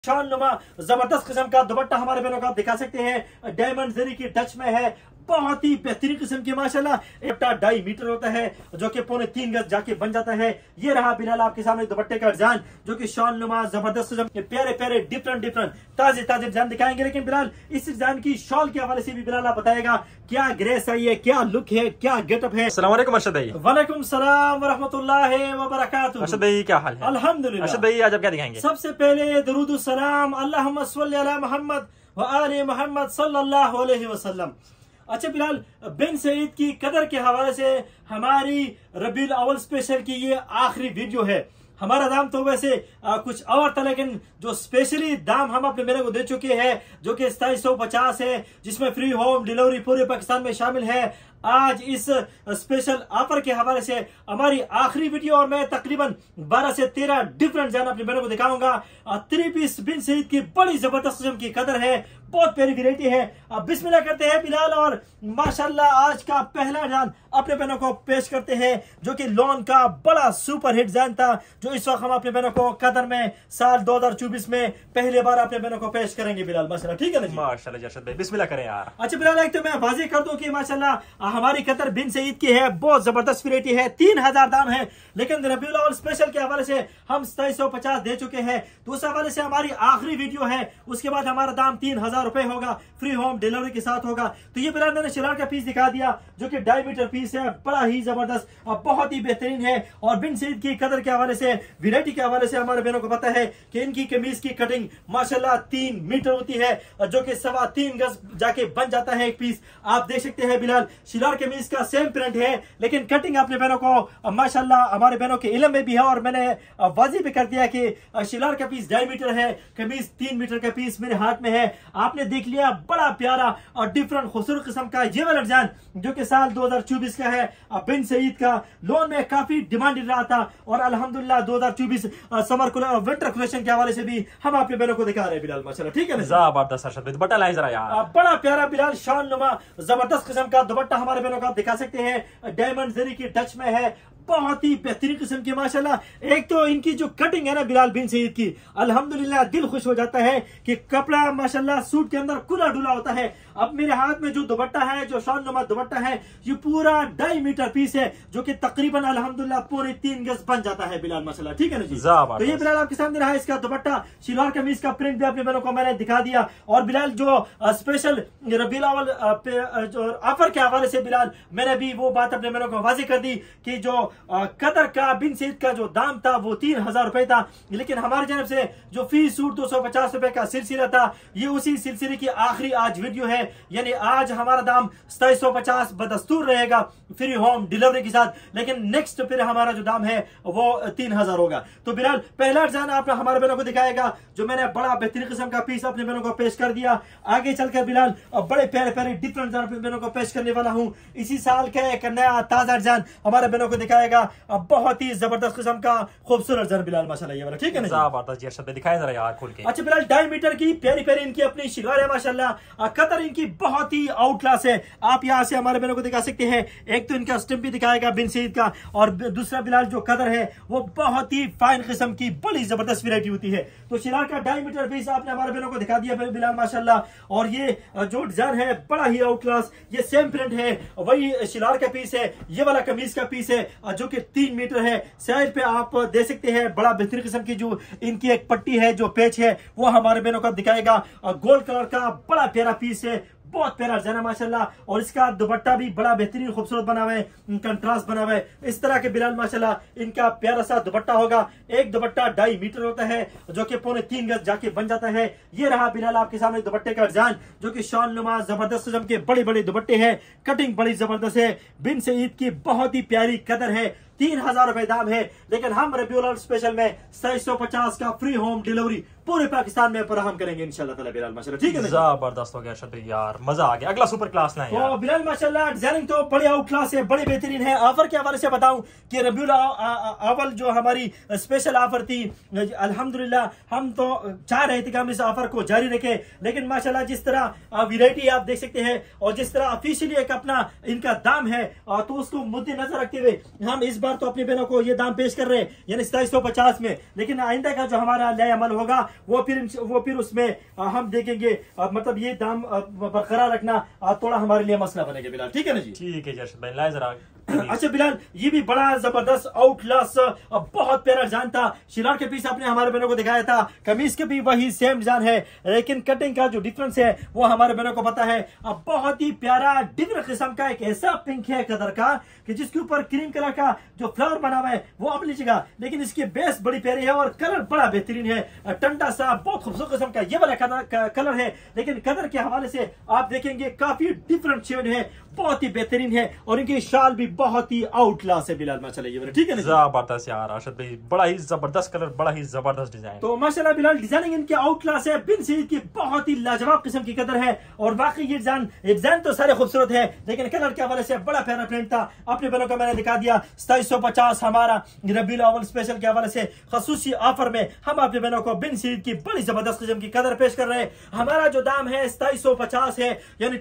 शाननुमा जबरदस्त किस्म का दुपट्टा हमारे बहनों का आप दिखा सकते हैं। डायमंड जरी की टच में है, बहुत ही बेहतरीन किस्म की माशाल्लाह। एक 2.5 मीटर होता है जो कि 3.25 गज जाके बन जाता है। ये रहा बिलाल आपके सामने दुपट्टे का डिजाइन जो कि शाननुमा जबरदस्त किस्म के प्यारे प्यारे डिफरेंट ताजे डिजाइन दिखाएंगे। लेकिन बिलाल इस डिजाइन की शॉल के हवाले से भी बिलाल आप बताएगा क्या ग्रेस आई है, क्या लुक है, क्या गेटअप है। अस्सलाम वालेकुम अर्शद भाई। वालेकुम सलाम व रहमतुल्लाहि व बरकातुहू। अर्शद भाई क्या हाल है? अल्हम्दुलिल्लाह। अर्शद भाई आज आप क्या दिखाएंगे? सबसे पहले दरूद सलाम अल्लाहुम्मा सल्ली अला मोहम्मद व आले मोहम्मद सल्लल्लाहु अलैहि वसल्लम। अच्छा बिलाल, बिन सईद की कदर के हवाले से हमारी रबीउल अव्वल स्पेशल की ये आखिरी वीडियो है। हमारा दाम तो वैसे कुछ और था, लेकिन जो स्पेशली दाम हम अपने मेरे को दे चुके हैं जो कि 2750 है, जिसमें फ्री होम डिलीवरी पूरे पाकिस्तान में शामिल है। आज इस स्पेशल ऑफर के हवाले से हमारी आखिरी वीडियो और मैं तकरीबन 12 से 13 डिफरेंट डिजाइन अपने बहनों को दिखाऊंगा। 3 पीस बिन सईद की बड़ी जबरदस्त किस्म की कदर है, बहुत प्यारी वैरायटी है। अब बिस्मिल्लाह करते हैं बिलाल और माशाल्लाह आज का पहला डिजाइन अपने बहनों को पेश करते हैं जो कि लॉन का बड़ा सुपर हिट डिजाइन था जो इस वक्त हम अपने बहनों को कदर में साल 2024 में पहली बार अपने बहनों को पेश करेंगे बिलाल माशाल्लाह। ठीक है ना? माशाल्लाह अर्शद भाई बिस्मिल्लाह करें यार। अच्छा बिलाल, एक तो मैं वाज़ेह कर दूं कि माशाल्लाह हमारी कतर बिन सईद की है, बहुत जबरदस्त वैरायटी है। 3000 दाम है, लेकिन रबीउल अव्वल स्पेशल के हवाले से हम 2750 दे चुके हैं। तो उस हवाले से हमारी आखिरी वीडियो है, उसके बाद हमारा दाम 3000 रुपए होगा, फ्री होम डिलीवरी के साथ होगा। तो ये बिलाल मैंने शरार का पीस दिखा दिया जो कि 2.5 मीटर पीस है, बड़ा ही जबरदस्त, बहुत ही बेहतरीन है। और बिन सईद की कदर के हवाले से, वैरायटी के हवाले से हमारे बहनों को पता है कि इनकी कमीज की कटिंग माशाल्लाह 3 मीटर होती है जो कि 3.25 गज जाके बन जाता है एक पीस। आप देख सकते हैं बिलाल शिलार कमीज का सेम प्रिंट है, लेकिन कटिंग अपने बहनों को माशाल्लाह हमारे बहनों के इल्म में भी है। और मैंने वाज़ेह भी कर दिया कि शिलार का पीस 2.5 मीटर है, कमीज 3 मीटर का पीस मेरे हाथ में है। आपने देख लिया बड़ा प्यारा और डिफरेंट खूबसूरत किस्म का ये वाला डिजाइन जो कि साल 2024 का है। बिन सईद का लोन में काफी डिमांडेड रहा था और अल्हम्दुलिल्लाह 2024 समर विंटर कलेक्शन के हवाले से भी हम अपने बहनों को दिखा रहे हैं बिलाल माशाल्लाह। ठीक है ना? जबरदस्त अर्शद भाई, दुपट्टा लाए जरा यार। बड़ा प्यारा बिलाल शाननुमा जबरदस्त किस्म का दुपट्टा हमारे बहनों को आप दिखा सकते हैं। डायमंड जरी की टच में है, बहुत ही बेहतरीन किस्म की माशाल्लाह। एक तो इनकी जो कटिंग है ना बिलाल बिन सईद की, अल्हम्दुलिल्लाह दिल खुश हो जाता है कि कपड़ा माशाल्लाह सूट के अंदर खुला डुला होता है। अब मेरे हाथ में जो दुपट्टा है, जो शाननुमा दुपट्टा है, ये पूरा 2.5 मीटर पीस है जो कि तकरीबन अल्हम्दुलिल्लाह 3.25 गज बन जाता है बिलाल माशाल्लाह। ठीक है ना जी? तो ये बिलाल आपके सामने रहा इसका दुपट्टा, शिलवार कमीज का प्रिंट भी अपने बहनों को मैंने दिखा दिया। और बिलाल जो स्पेशल रबीउल अव्वल जो ऑफर के हवाले से बिलाल मैंने भी वो बात अपने बहनों को वाज़ेह कर दी कि जो कतर का बिन सईद का जो दाम था वो 3000 रुपए था, लेकिन हमारी जानब से जो फी सूट 250 रुपए का सिलसिला था, ये उसी सिलसिले की आखिरी आज वीडियो है। यानी आज हमारा दाम 2750 बदस्तूर रहेगा फ्री होम डिलीवरी के साथ, लेकिन नेक्स्ट फिर हमारा जो दाम है वो 3000 होगा। तो बिलाल पहला डिजाइन आपने हमारे बहनों को दिखाएगा जो मैंने बड़ा बेहतरीन किस्म का पीस अपने बहनों को पेश कर दिया। आगे चलकर बिलाल बड़े प्यारे प्यारे डिफरेंट डिजाइन अपने बहनों को पेश करने वाला हूँ। इसी साल का एक नया ताजा डिजाइन हमारे बहनों को दिखाएगा, बहुत ही जबरदस्त किस्म का खूबसूरत डिजाइन बिलाल माशाल्लाह ये वाला। ठीक है ना? जबरदस्त जी अर्शद भाई, दिखाएं जरा यार खोल के। अच्छा बिलाल 2.5 मीटर की प्यारी प्यारी इनकी अपनी शिलवार है माशाल्लाह। कतर इनकी बहुत ही आउट क्लास है, आप यहाँ से हमारे बहनों को दिखा सकते हैं। एक तो इनका स्टैम्प भी दिखाएगा बिन सईद का, और दूसरा बिलाल जो कदर है वो बहुत ही फाइन किस्म की बड़ी जबरदस्त वैरायटी होती है। तो शिलार का 2.5 मीटर पीस आपने हमारे बहनों को दिखा दिया बिलाल माशाल्लाह। और ये जो डिजाइन है बड़ा ही आउट क्लास, ये सेम प्रिंट है, वही शिलार का पीस है, ये वाला कमीज का पीस है जो कि 3 मीटर है। साइड पे आप देख सकते हैं बड़ा बेहतरीन किस्म की जो इनकी एक पट्टी है, जो पेच है वो हमारे बहनों को दिखाएगा। गोल्ड कलर का बड़ा प्यारा पीस है, बहुत प्यारा डिजाइन है माशाल्लाह। और इसका दुपट्टा भी बड़ा बेहतरीन खूबसूरत बना हुआ है, कंट्रास्ट बना हुआ है इस तरह के बिलाल माशाल्लाह। इनका प्यारा सा दुपट्टा होगा, एक दुपट्टा 2.5 मीटर होता है जो कि 3.25 गज जाके बन जाता है। ये रहा बिलाल आपके सामने दुपट्टे का डिजाइन जो कि शाननुमा जबरदस्त किस्म के बड़े बड़े दुपट्टे हैं, कटिंग बड़ी जबरदस्त है। बिन सईद की बहुत ही प्यारी कदर है, 3000 रुपए दाम है, लेकिन हम रबीउल अव्वल स्पेशल में 2750 का फ्री होम डिलीवरी पूरे पाकिस्तान में फराहम करेंगे इंशाल्लाह ताला बिलाल माशाल्लाह। ठीक है? जबरदस्त हो गया अर्शद भाई यार, मजा आ गया। अगला सुपर क्लास ना तो बिलाल माशाल्लाह डिजाइनिंग तो बड़ी आउट क्लास है, बड़ी बेहतरीन है। ऑफर के हवाले से बताऊं कि रबीउल अव्वल जो हमारी स्पेशल ऑफर थी, अल्हम्दुलिल्लाह हम तो चाह रहे थे कि हम इस ऑफर को जारी रखें, लेकिन माशाल्लाह जिस तरह वैरायटी आप देख सकते हैं और जिस तरह ऑफिशियली एक अपना इनका दाम है, तो उसको मद्देनजर रखते हुए हम इस बार तो अपनी बहनों को ये दाम पेश कर रहे हैं यानी 2750 में। लेकिन आइंदा का जो हमारा नया अमल होगा वो फिर उसमें हम देखेंगे मतलब ये दाम बरकरार रखना थोड़ा हमारे लिए मसला बनेगा बिलाल, ठीक है ना जी? ठीक है जर्शद भाई, लाए जरा। अच्छा बिलाल, ये भी बड़ा जबरदस्त आउटलास बहुत प्यारा डिजाइन था। शिलार के पीस आपने हमारे बहनों को दिखाया था, कमीज के भी वही सेम डिजाइन है, लेकिन कटिंग का जो डिफरेंस है वो हमारे बहनों को पता है। अब बहुत ही प्यारा डिफरेंट किस्म का एक ऐसा पिंक है कलर का कि जिसके ऊपर क्रीम कलर का जो फ्लावर बना हुआ है वो अपनी जगह, लेकिन इसकी बेस बड़ी प्यारी है और कलर बड़ा बेहतरीन है, ठंडा सा बहुत खूबसूरत किस्म का ये वाला कलर है। लेकिन कलर के हवाले से आप देखेंगे काफी डिफरेंट शेड है, बहुत ही बेहतरीन है और इनकी शाल भी बहुत ही आउट क्लास है बिलाल माशाल्लाह, ठीक है ना? जबरदस्त यार अरशद भाई, बड़ा ही जबरदस्त कलर, बड़ा ही जबरदस्त डिजाइन। तो माशाल्लाह बिलाल डिजाइनिंग इनकी आउट क्लास है, बिन सईद की बहुत ही लाजवाब किस्म की कदर है। और बाकी ये डिजाइन तो सारे खूबसूरत है, लेकिन कलर के हवाले से बड़ा प्यारा प्रिंट था। अपने बहनों को मैंने दिखा दिया 2750 हमारा रबीउल अव्वल स्पेशल के हवाले से खसूसी ऑफर में हम अपने बहनों को बिन सईद की बड़ी जबरदस्त किस्म की कदर पेश कर रहे हैं। हमारा जो दाम है 2750 है, यानी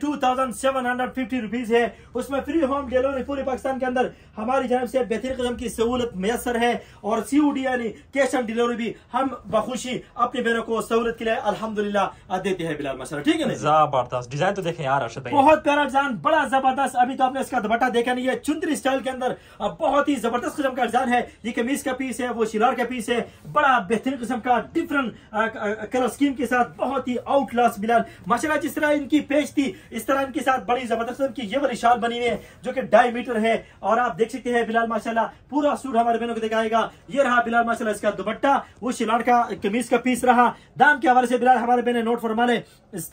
2750 रुपीज है। उसमें फ्री होम डिलीवरी पूरे पाकिस्तान के अंदर हमारी जानब से बेहतरीन किस्म की सहूलत मैसर है और COD यानी कैश ऑन डिलीवरी भी हम बखुशी अपनी बहनों को सहूलत के लिए अल्हम्दुलिल्लाह देते हैं बिलाल माशाल्लाह, ठीक है ना? जबरदस्त डिजाइन तो देखें यार अरशद भाई, बहुत प्यारा डिजाइन, बड़ा जबरदस्त। अभी तो आपने इसका दुपट्टा देखा नहीं है, चुंदरी स्टाइल के अंदर बहुत ही जबरदस्त किस्म का डिजाइन है। ये कमीज का पीस है, वो शिलार का पीस है, बड़ा बेहतरीन किस्म का डिफरेंट कलर स्कीम के साथ बहुत ही आउट क्लास बिलाल माशाल्लाह। जिस तरह इनकी पेज थी इस तरह इनके साथ बड़ी जबरदस्त किस्म की ये वाली शाल बनी हुई है जो कि 2.5 मीटर है। और आप देख सकते हैं बिलाल माशाल्लाह पूरा सूट हमारे बहनों को दिखाएगा। ये रहा बिलाल माशाल्लाह इसका दुपट्टा, वो शिलार का कमीज का पीस रहा। दाम के हवाले से बिलाल हमारे बहने नोट फरमा ले,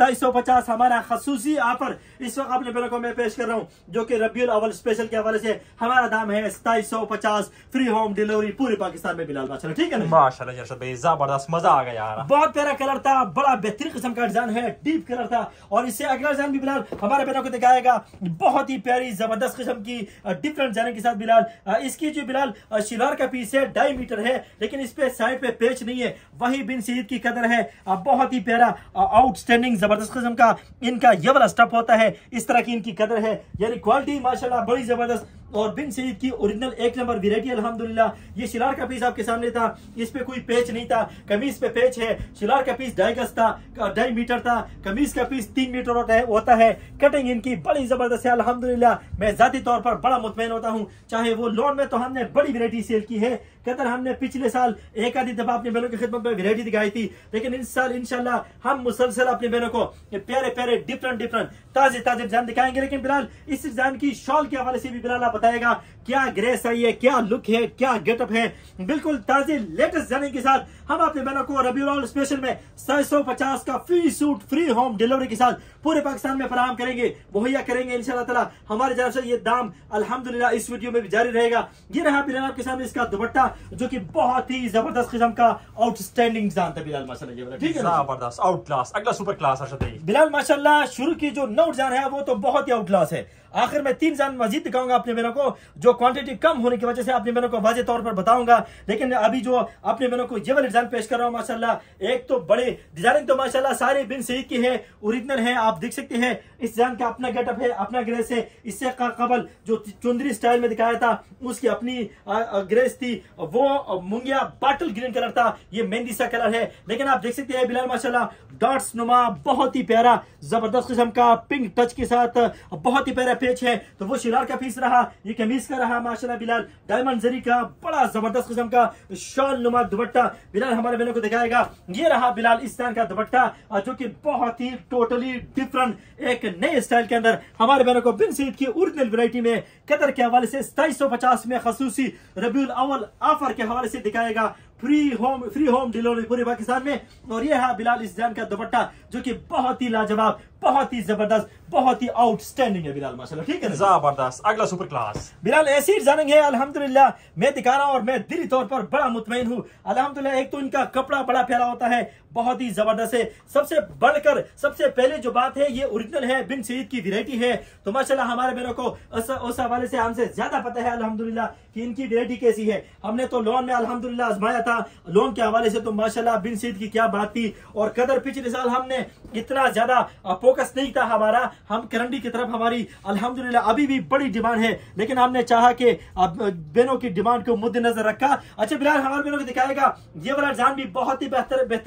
2750 हमारा खसूसी ऑफर इस वक्त अपने बहनों को मैं पेश कर रहा हूँ, जो कि रबीउल अव्वल स्पेशल के हवाले से हमारा दाम है 2750, फ्री होम डिलीवरी पूरे पाकिस्तान में बिलाल माशाल्लाह, ठीक है ना? माशाल्लाह जर्शद भाई जबरदस्त, मजा आ गया यार। बहुत प्यारा कलर था, बड़ा बेहतरीन किस्म का डिजाइन है, डीप कलर था। और इससे अगला डिजाइन भी बिलाल हमारे बहनों को दिखाएगा, बहुत ही प्यारी जबरदस्त किस्म की डिफरेंट डिजाइन के साथ बिलाल। इसकी जो बिलाल शिलार का पीस है 2.5 मीटर है, लेकिन इस पे साइड पे पेच नहीं है, वही बिन सईद की कदर है। बहुत ही प्यारा आउटस्टैंडिंग जबरदस्त किस्म का इनका ये वाला स्टफ होता है, इस तरह की इनकी कदर है, यानी क्वालिटी माशाल्लाह बड़ी जबरदस्त। और बिन सईद की ओरिजिनल 1 नंबर वैरायटी अल्हम्दुलिल्लाह। ये शिलार का पीस आपके सामने था, इस पे कोई पेच नहीं था, कमीज पे पेच है। शिलार का पीस 2.5 गज था, 2.5 मीटर था, कमीज का पीस 3 मीटर होता है। कटिंग इनकी बड़ी जबरदस्त है अल्हम्दुलिल्लाह। मैं जाती तौर पर बड़ा मुतमईन होता हूँ, चाहे वो लोन में तो हमने बड़ी वैरायटी सेल की है, कदर हमने पिछले साल एक आधी दफा अपनी बहनों की खिदमत में वैरायटी दिखाई थी, लेकिन इस साल इंशाल्लाह हम मुसलसल अपनी बहनों को प्यारे प्यारे डिफरेंट ताजे डिजाइन दिखाएंगे। लेकिन बिलाल इस डिजाइन की शॉल के हवाले से भी बिलाल आप बताएगा क्या ग्रेस आई है, क्या लुक है, क्या गेटअप है, बिल्कुल ताजे लेटेस्ट डिजाइनिंग के साथ हम अपने बहनों को रबीउल अव्वल स्पेशल में 750 का free suit free home delivery के साथ पूरे पाकिस्तान में फराहम करेंगे, मुहैया करेंगे इंशाल्लाह ताला। हमारी तरफ से ये दाम अल्हम्दुलिल्लाह इस वीडियो में भी जारी रहेगा। ये रहा बिलाल आपके सामने इसका दुपट्टा, जो कि बहुत ही जबरदस्त किस्म का आउटस्टैंडिंग डिजाइन था बिलाल माशाल्लाह, ठीक है? जबरदस्त आउट क्लास, अगला सुपर क्लास अरशद भाई। बिलाल माशाल्लाह शुरू की जो 9 डिजाइन है वो तो बहुत ही आउट क्लास है। आखिर में 3 डिजाइन मजीद दिखाऊंगा अपने बहनों को, जो क्वांटिटी कम होने की वजह से अपने बहनों को वाजे तौर पर बताऊंगा। लेकिन अभी जो अपने बहनों को ये वाले डिजाइन पेश कर रहा हूँ माशाल्लाह, एक तो बड़े डिजाइनिंग तो माशाल्लाह सारे बिन सईद की है, ओरिजिनल है, आप देख सकते हैं इस डिजाइन का अपना गेटअप है, अपना ग्रेस है। इससे कबल जो चुंदरी स्टाइल में दिखाया था उसकी अपनी ग्रेस थी, वो मुंगिया बाटल ग्रीन कलर था, ये मेहंदी सा कलर है। लेकिन आप देख सकते हैं बिलाल माशाल्लाह डॉट्स नुमा बहुत ही प्यारा जबरदस्त किस्म का पिंक टच के साथ बहुत ही प्यारा पेच है। तो वो शिलार का पीस रहा, ये कमीज का रहा माशाल्लाह बिलाल, डायमंड जरी का बड़ा जबरदस्त किस्म का शॉल नुमा दुपट्टा बिलाल हमारे बहनों को दिखाएगा। ये रहा बिलाल इस तरह का दुपट्टा, जो कि बहुत ही टोटली डिफरेंट एक नए स्टाइल के अंदर हमारे बहनों को बिन सईद की ओरिजिनल वैरायटी में कदर के हवाले से 2750 में खसूसी रबीउल अव्वल ऑफर के हवाले से दिखाएगा, फ्री होम डिलीवरी पूरे पाकिस्तान में। और ये है बिलाल इस डिजाइन का दुपट्टा, जो कि बहुत ही लाजवाब, बहुत ही जबरदस्त, बहुत ही आउटस्टैंडिंग है बिलाल माशाल्लाह, ठीक है? जबरदस्त, अगला सुपर क्लास बिलाल ऐसी डिजाइनिंग है अल्हम्दुलिल्लाह, मैं दिखा रहा हूं और मैं दिली तौर पर बड़ा मुतमईन हूं अल्हम्दुलिल्लाह। एक तो इनका कपड़ा बड़ा प्यारा होता है, बहुत ही जबरदस्त है। सबसे बढ़कर सबसे पहले जो बात है, ये ओरिजिनल है, बिन सईद की वैरायटी है। तो माशाल्लाह हमारे बहनों को उस हवाले से हमसे ज्यादा पता है अल्हम्दुलिल्लाह कि इनकी वैरायटी कैसी है। हमने तो लोन में अल्हम्दुलिल्लाह आजमाया था, लोन के हवाले से तो माशाल्लाह बिन सईद की क्या बात थी। और कदर पिछले साल हमने इतना ज्यादा फोकस नहीं था हमारा, हम करंडी की तरफ हमारी अल्हम्दुलिल्लाह अभी भी बड़ी डिमांड है, लेकिन हमने चाहा कि बहनों की डिमांड को मद्देनजर रखा। अच्छा बिलाल हमारे बहनों को दिखाएगा ये वाला डिजाइन भी बहुत ही बेहतरीन,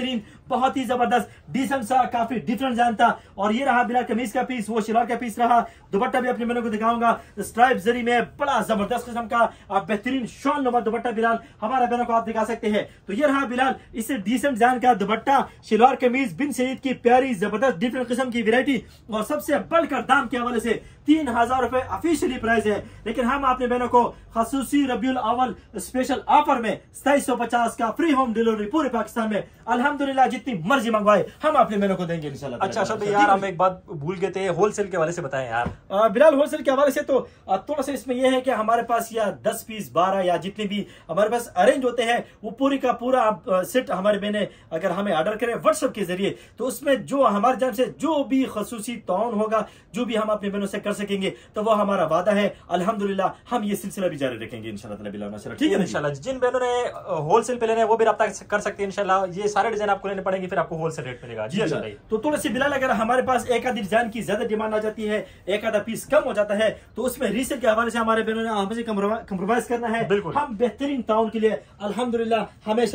बहुत ही जबरदस्त डिसेंट सा, काफी डिफरेंट जान था। और ये रहा बिलाल कमीज का पीस, वो शलवार का पीस रहा। दुपट्टा भी अपने बहनों को दिखाऊंगा स्ट्राइप जरी में, बड़ा जबरदस्त किस्म का बेहतरीन शॉल नुमा दुपट्टा बिलाल हमारे बहनों को आप दिखा सकते हैं। तो ये रहा बिलाल इससे डिसेंट जान का दुपट्टा, शलवार कमीज बिन सईद की प्यारी जबरदस्त डिफरेंट किस्म की वैरायटी। और सबसे बढ़कर दाम के हवाले से 3000 रुपए ऑफिशियली प्राइस है, लेकिन हम अपने बहनों को खसूसी रबीउल अव्वल स्पेशल ऑफर में 2750 का फ्री होम डिलीवरी पूरे पाकिस्तान में अल्हम्दुलिल्लाह जितनी मर्जी मंगवाए हम अपने बहनों को देंगे इंशाल्लाह। अच्छा अशरफ भाई यार हम एक बात भूल गए थे, होलसेल के हवाले से बताएं यार। बिलाल होलसेल के हवाले से तो थोड़ा सा इसमें यह है कि हमारे पास या 10 पीस 12 या जितने भी हमारे पास अरेंज होते हैं वो पूरी का पूरा सेट हमारे बहने अगर हमें ऑर्डर करें व्हाट्सएप के जरिए तो उसमें जो हमारे जान से जो भी खसूसी ताउन होगा, जो भी हम अपने बहनों से कर सकेंगे तो वो हमारा वादा है। अल्हम्दुलिल्लाह हम ये सिलसिला भी जारी रखेंगे इंशाल्लाह ताला बिलाल माशाल्लाह। ठीक है इंशाल्लाह। जिन बहनों ने होलसेल पे लेना है वो भी रब्ता कर सकते हैं इंशाल्लाह। ये सारे डिजाइन आपको लेने पड़ेंगे, फिर आपको होलसेल रेट मिलेगा। जी अच्छा भाई। तो थोड़ा सी बिलाल अगर हमारे पास एक आधी डिजाइन की ज्यादा डिमांड आ जाती है, एक आधा पीस कम हो जाता है, तो उसमें रीसेल के हवाले से हमारे बहनों ने हमसे कंप्रोमाइज करना है। बिल्कुल हम बेहतरीन ताउन के लिए अल्हम्दुलिल्लाह हमेशा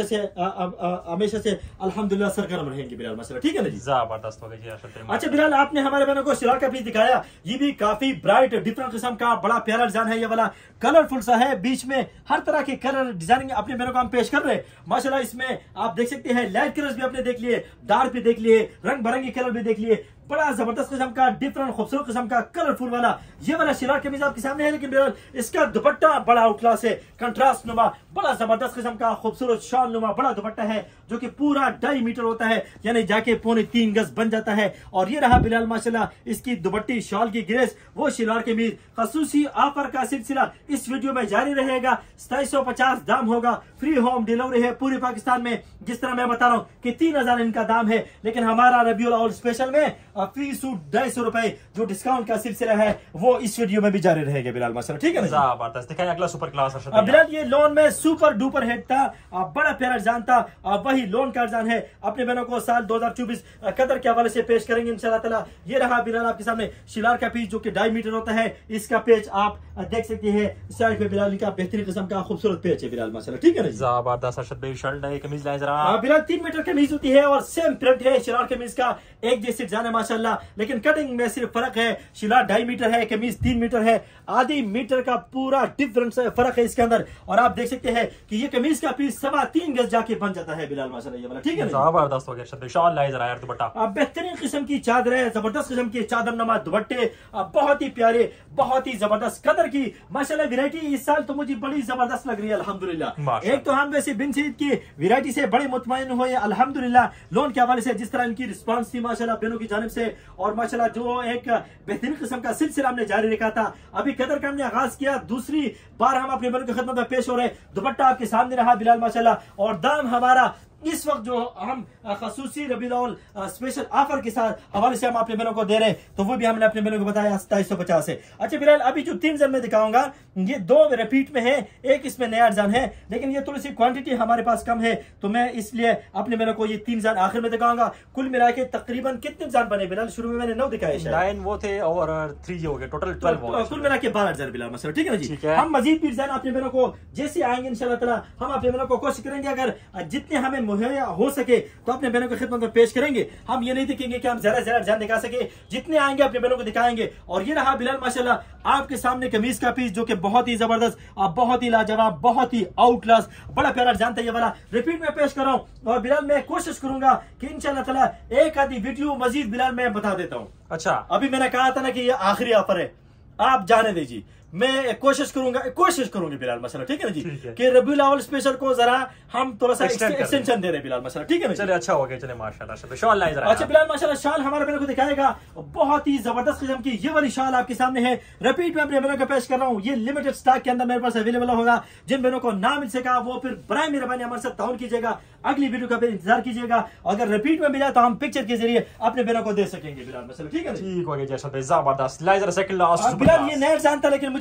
से अल्हम्दुलिल्लाह सरगर्म रहेंगे बिलाल माशाल्लाह। ठीक है ना जी, जबरदस्त हो गई जी। अच्छा बिलाल आपने हमारे बहनों को शलवार का पीस दिखाया, ये भी काफी ब्राइट डिफरेंट किस्म का बड़ा प्यारा डिजाइन है। ये वाला कलरफुल सा है, बीच में हर तरह के कलर डिजाइनिंग अपने बहनों को हम पेश कर रहे हैं माशाल्लाह। इसमें आप देख सकते हैं लाइट कलर्स भी आपने देख लिए, डार्क भी देख लिए, रंग बिरंगे कलर भी देख लिए, बड़ा जबरदस्त किस्म का डिफरेंट खूबसूरत किस्म का कलरफुल वाला ये वाला शलवार कमीज आपके सामने है। लेकिन बिलाल इसका दुपट्टा बड़ा आउट क्लास है, कंट्रास्ट नुमा, बड़ा जबरदस्त किस्म का खूबसूरत शॉल नुमा बड़ा दुपट्टा है जो कि पूरा 2.5 मीटर होता है, यानी जाके 3.25 गज बन जाता है। और ये रहा बिलाल माशाल्लाह इसकी दुपट्टी शॉल की ग्रेस, वो शलवार कमीज खसूसी ऑफर का सिलसिला इस वीडियो में जारी रहेगा। 2750 दाम होगा, फ्री होम डिलीवरी है पूरे पाकिस्तान में। जिस तरह मैं बता रहा हूँ कि 3000 इनका दाम है, लेकिन हमारा रबीउल अव्वल स्पेशल में फ्री सूट 250 रुपए जो डिस्काउंट का सिलसिला है वो इस वीडियो में भी जारी रहेगा बिलाल माशाल्लाह। ठीक है ना, जबरदस्त दिखाएं अगला सुपर क्लास बिलाल। ये लोन में सुपर डुपर हेड था, बड़ा प्यारा डिजाइन था, वही लोन का डिजाइन है। अपने बहनों को साल 2024 कदर के हवाले से पेश करेंगे इंशाल्लाह ताला। ये रहा बिलाल आपके सामने शलवार का पीस जो कि 2.5 मीटर होता है, इसका पेज आप देख सकते हैं साइड पे बिलाल का बेहतरीन किस्म का खूबसूरत पेज है बिलाल माशाल्लाह। ठीक है ना, जबरदस्त अशरफ भाई। शर्ट है, कमीज लाए जरा। बिलाल 3 मीटर कमीज होती है और सेम प्रिंट है शलवार कमीज का, एक जैसे डिजाइन है माशाल्लाह, लेकिन कटिंग में सिर्फ फर्क है। शलवार 2.5 मीटर है, कमीज 3 मीटर है, आधी मीटर का पूरा डिफरेंट फर्क है इसके अंदर। और आप देख सकते हैं कि ये कमीज का पीस 3.25 गज जाके बन जाता है बिलाल माशाल्लाह ये वाला। ठीक है, जबरदस्त हो गया। शॉल लाए जरा यार दुपट्टा, बेहतरीन किस्म की चादर है, जबरदस्त किस्म की चादर नमा दुपट्टे, बहुत ही प्यारे, बहुत ही जबरदस्त कदर की माशाल्लाह वैरायटी इस साल तो मुझे बड़ी जबरदस्त लग रही है अल्हम्दुलिल्लाह। एक तो हम वैसे बिन सईद की वैरायटी से बड़े मुतमईन हुए अल्हम्दुलिल्लाह लोन के हवाले से, जिस तरह इनकी रिस्पांस थी माशाल्लाह बहनों की जानिब से, और माशाल्लाह जो एक बेहतरीन किस्म का सिलसिला हमने जारी रखा था। अभी कदर का हमने आगाज किया, दूसरी बार हम अपने बहनों की खिदमत में पेश हो रहे। दुपट्टा आपके सामने रहा बिलाल माशाल्लाह, और दाम हमारा इस वक्त जो हम खसूसी रबीउल अव्वल स्पेशल ऑफर के साथ हवाले से हम अपने बहनों को दे रहे हैं, तो वो भी हमने अपने बहनों को बताया 2750 है। अच्छा बिलाल, अभी जो 3 डिजाइन में दिखाऊंगा ये 2 रिपीट में है, एक इसमें नया डिजाइन है, लेकिन ये थोड़ी सी क्वांटिटी हमारे पास कम है, तो मैं इसलिए अपने बहनों को ये 3 डिजाइन आखिर में दिखाऊंगा। कुल मिला के तकरीबन कितने डिजाइन बने बिलाल? शुरू में मैंने 9 दिखाए, 9 वो थे और 3 हो गए, टोटल 12। कुल मिला के 12 डिजाइन बिलाल मसला। ठीक है ना जी, हम मजीद भी डिजाइन अपने बहनों को जैसे आएंगे इंशाल्लाह ताला हम अपने बहनों को कोशिश करेंगे अगर जितने हमें मुहैया हो सके तो अपने बहनों की खिदमत में पेश करेंगे। हम ये नहीं देखेंगे कि हम ज्यादा से ज्यादा डिजाइन दिखा सके, जितने आएंगे अपने बहनों को दिखाएंगे। और ये रहा बिलाल माशाल्लाह आपके सामने कमीज का पीस जो कि बहुत ही जबरदस्त, बहुत ही लाजवाब, बहुत ही आउट क्लास, बड़ा प्यारा डिजाइन था ये वाला। रिपीट में पेश कर रहा हूँ और बिलाल मैं कोशिश करूंगा कि इंशाल्लाह ताला एक आधी वीडियो मजीद बिलाल मैं बता देता हूँ। अच्छा, अभी मैंने कहा था ना कि ये आखिरी ऑफर है, आप जाने दीजिए, मैं कोशिश करूंगी बिलाल मसला। ठीक है ना जी, कि रबीउल अव्वल स्पेशल को जरा हम थोड़ा सा एक्सटेंशन दे रहे हैं बिलाल मसला। ठीक है ना, चले अच्छा हो गया, चले माशाल्लाह। शॉल लाए जरा। अच्छा बिलाल माशाल्लाह शाल हमारे बहनों को दिखाएगा, बहुत ही जबरदस्त किस्म की ये वाली शाल आपके सामने है। रिपीट में अपने बहनों को पेश कर रहा हूँ, ये लिमिटेड स्टॉक के अंदर मेरे पास अवेलेबल होगा। जिन बहनों को ना मिल सका वो फिर बराए मेहरबानी हमारे साथ ताउन कीजिएगा, अगली वीडियो का इंतजार कीजिएगा। अगर रिपीट में मिला तो हम पिक्चर के जरिए अपने बहनों को दे सकेंगे बिलाल मसला। ठीक है, ठीक हो गया जबरदस्त। लाए जरा सेकंड लास्ट बिलाल, ये नया डिजाइन था लेकिन मुझे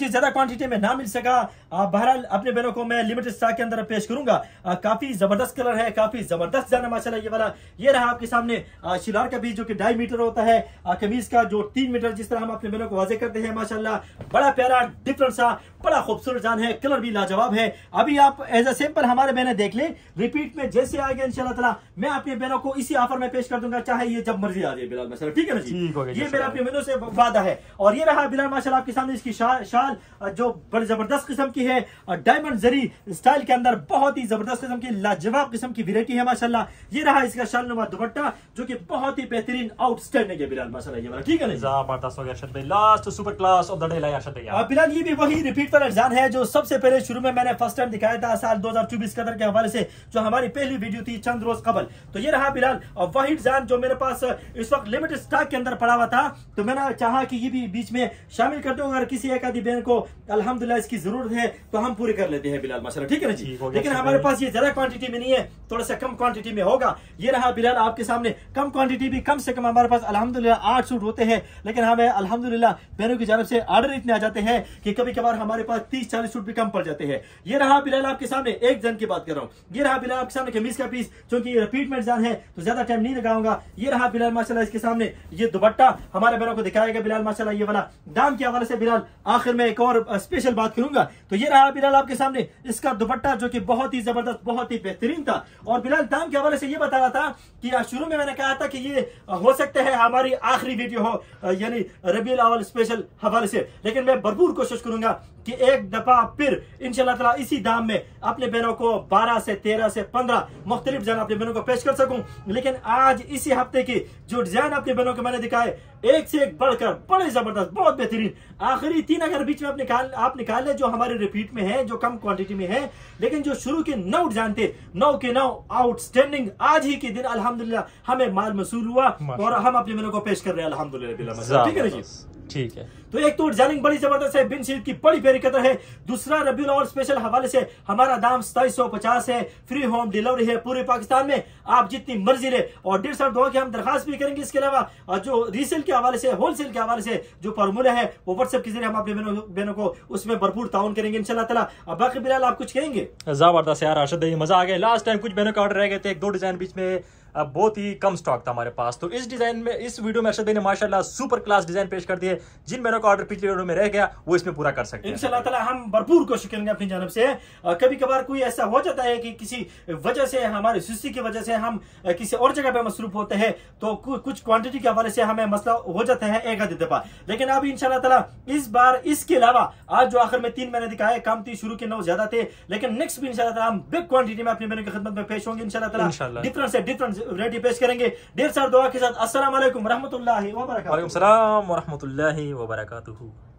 मुझे ज्यादा क्वांटिटी में ना मिल सका, बहरहाल अपने बहनों को मैं लिमिटेड स्टॉक के अंदर पेश करूंगा। काफी जबरदस्त कलर है, काफी जबरदस्त जाना माशाल्लाह ये वाला। ये रहा आपके सामने शिलार का पीस जो कि 2.5 मीटर होता है, कमीज का जो 3 मीटर, जिस तरह हम अपने बहनों को वाजे करते हैं माशाल्लाह। बड़ा प्यारा डिफरेंट सा बड़ा खूबसूरत जान है, कलर भी लाजवाब है। अभी आप एज अ सिंपल हमारे बहने देख ले, रिपीट में जैसे आ गया इंशाल्लाह ताला मैं अपने बहनों को इसी ऑफर में पेश कर दूंगा, चाहे ये जब मर्जी आ जाए बिलाल माशाल्लाह। ठीक है ना जी, ये मेरा अपने बहनों से वादा है। और ये रहा बिलाल माशाल्लाह आपके सामने इसकी शाल जो बड़ी जबरदस्त किस्म की है, डायमंड जरी स्टाइल के अंदर बहुत ही जबरदस्त किस्म की लाजवाब किस्म की वैरायटी है माशाल्लाह। ये रहा इसका शाल नुमा दुपट्टा जो कि बहुत ही बेहतरीन आउटस्टैंडिंग है बिलाल माशाल्लाह ये वाला। ठीक है ना, जबरदस्त हो गया अरशद भाई, last super class of the day लाया अरशद भाई। बिलाल ये भी वही रिपीट वाला डिजाइन है जो सबसे पहले शुरू में मैंने फर्स्ट टाइम दिखाया था साल 2024 कदर के हवाले से, जो हमारी पहली वीडियो थी चंद रोज कबल। तो ये रहा बिलाल वही डिजाइन जो मेरे पास इस वक्त लिमिटेड स्टॉक के अंदर पड़ा हुआ था, तो मैंने चाहा कि ये भी बीच में शामिल कर दूं। अगर किसी एक आदि बहन को अल्हम्दुलिल्लाह इसकी जरूरत है तो हम पूरी कर लेते हैं बिलाल माशाल्लाह। ठीक है ना जी, लेकिन हमारे पास ये ज्यादा क्वांटिटी में नहीं है, थोड़ा सा कम क्वांटिटी में होगा। ये रहा बिलाल आपके सामने कम क्वांटिटी भी, कम से कम हमारे पास अल्हम्दुलिल्लाह 8 सूट होते हैं, लेकिन हमें अल्हम्दुलिल्लाह बहनों की जानब से ऑर्डर इतने आ जाते हैं कि कभी कभार हमारे पास 30-40 सूट भी कम पड़ जाते हैं। ये रहा बिलाल आपके सामने एक जन की बात कर रहा हूँ। ये रहा बिलाल आपके सामने कमीज का पीस, क्योंकि रिपीट में डिजाइन है तो ज्यादा टाइम नहीं लगाऊंगा। ये रहा बिलाल माशाल्लाह इसके सामने ये दुपट्टा हमारे बहनों को दिखाएगा बिलाल माशाल्लाह ये वाला। दाम के हवाले से बिलाल आखिर में एक और स्पेशल बात करूंगा। तो ये रहा बिलाल आपके सामने इसका दुपट्टा जो कि बहुत ही जबरदस्त, बहुत ही बेहतरीन था। और बिलाल दाम के हवाले से ये बता रहा था कि शुरू में मैंने कहा था कि ये हो सकता है हमारी आखिरी वीडियो हो, यानी रबीउल अव्वल स्पेशल हवाले से, लेकिन मैं भरपूर कोशिश करूंगा कि एक दफा फिर इंशाल्लाह ताला इसी दाम में अपने बहनों को 12 से 13 से 15 मुख्तलिफ डिजाइन अपने बहनों को पेश कर सकूं। लेकिन आज इसी हफ्ते की जो डिजाइन अपने बहनों को मैंने दिखाए एक से एक बढ़कर बड़े जबरदस्त, बहुत बेहतरीन। आखिरी 3 अगर बीच में आप निकाल ले जो हमारे रिपीट में है, जो कम क्वांटिटी में है, लेकिन जो शुरू के 9 डिजाइन थे 9 के 9 आउटस्टैंडिंग। आज ही के दिन अल्हम्दुलिल्लाह हमें माल मसूल हुआ और हम अपने बहनों को पेश कर रहे हैं अल्हम्दुलिल्लाह। ठीक है ना जी, ठीक है। तो एक तो डिजाइनिंग बड़ी जबरदस्त है, बिन शीट की बड़ी प्यारी कदर है। दूसरा रबीउल अव्वल स्पेशल हवाले से हमारा दाम 2750 है, फ्री होम डिलीवरी है पूरे पाकिस्तान में, आप जितनी मर्जी ले। और 1.5 दुआ की हम दरखास्त भी करेंगे। इसके अलावा जो रीसेल के हवाले से, होलसेल के हवाले से जो फार्मूला है वो व्हाट्सएप के जरिए हम अपने बहनों को उसमें भरपूर ताउन करेंगे इंशाल्लाह ताला। अब बाकी बिलाल आप कुछ कहेंगे? जबरदस्त यार अरशद भाई, मजा आ गया। लास्ट टाइम कुछ बहनों के ऑर्डर रह गए थे, 1-2 डिजाइन बीच में बहुत ही कम स्टॉक था हमारे पास। तो इस डिजाइन में, इस वीडियो में अरशद भाई ने माशाल्लाह सुपर क्लास डिजाइन पेश कर दिए। जिन बहनों का ऑर्डर पिछले वीडियो में रह गया वो इसमें पूरा कर सकते हैं इंशाल्लाह ताला। हम भरपूर कोशिश करेंगे अपनी जानब से। कभी कभार कोई ऐसा हो जाता है कि किसी वजह से, हमारी सुस्ती की वजह से हम किसी और जगह पे मसरूफ होते हैं, तो कुछ क्वांटिटी के हवाले से हमें मसला हो जाता है एक आधी दफा। लेकिन अभी इंशाल्लाह ताला इस बार इसके अलावा आज जो आखिर में 3 मैंने दिखाए कम थी, शुरू के 9 ज्यादा थे, लेकिन नेक्स्ट भी इंशाल्लाह ताला हम बिग क्वांटिटी में अपनी बहनों की खिदमत में पेश होंगे इंशाल्लाह ताला। डिफरेंट से डिफरेंट वैरायटी पेश करेंगे। 1.5 दुआ के साथ अस्सलाम वालेकुम रहमतुल्लाहि व बरकातहू। वालेकुम सलाम व रहमतुल्लाहि व बरकातहू।